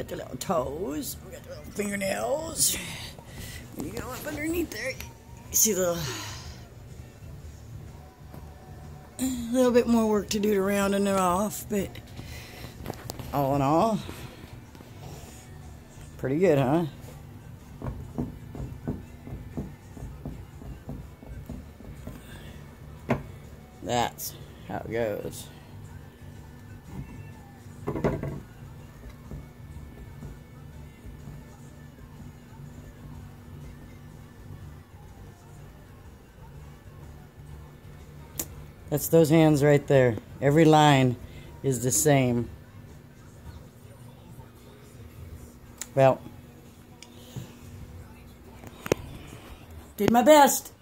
got the little toes. We got the little fingernails. When you go up underneath there, you see the little bit more work to do to rounding it off, but all in all, pretty good, huh? That's how it goes. That's those hands right there. Every line is the same. Well, did my best.